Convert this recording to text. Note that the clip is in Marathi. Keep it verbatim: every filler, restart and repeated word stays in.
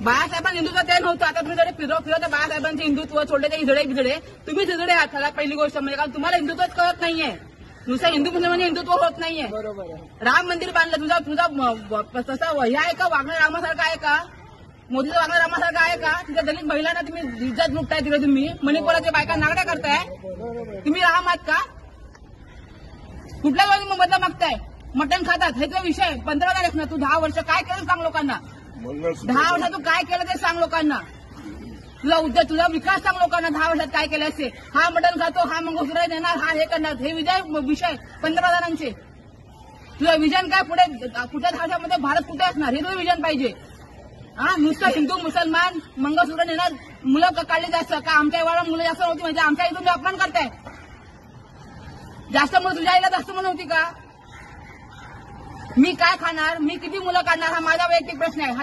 बाळासाहेबांनी हिंदुत्व ते नव्हतं. आता तुम्ही जरी फिरव फिरवता बाळासाहेबांचे हिंदुत्व सोडले ते हिजडे बिजडे. तुम्ही हिजडे आहात सगळ्यात पहिली गोष्ट म्हणजे, कारण तुम्हाला हिंदुत्वच कळत नाहीये. नुसतं हिंदू मुसलमान हिंदुत्व होत नाहीये. राम मंदिर बांधलं, तुझा तुझा तसा हे आहे का? वागणं रामासारखं आहे का? मोदीचं वागणं रामासारखं आहे का? तिथे दलित महिलांना तुम्ही इज्जत लुटताय. तिथे तुम्ही मणिपुराच्या बायका नागड्या करताय. तुम्ही राम आहात का? कुठल्या लोक बदला मागताय? मटण खातात हे तो विषय. पंधरा तारीख ना तू दहा वर्ष काय केलं सांग लोकांना. दहा वर्षात तू काय केलं ते सांग लोकांना. तुझा उद्योग तुझा विकास सांग लोकांना. दहा वर्षात काय केलं असे. हा मटण खातो, हा मंगळसूत्र देणार, हा हे करणार, हे विजय विषय पंधरा जणांचे. तुझं विजन काय? पुढे पुढच्या दहा वर्षामध्ये भारत कुठे असणार हे तुझं विजन पाहिजे. हा नुसतं हिंदू मुसलमान मंगळसूत्र देणार मुलं काढली जास्त का? आमच्या एवढा मुलं जास्त नव्हती म्हणजे आमच्या इथून अपमान करताय. जास्त मुलं तुझ्या आईला जास्त मुलं नव्हती का? मी काय खाणार? मी किती मुलं काढणार? हा माझा वैयक्तिक प्रश्न आहे.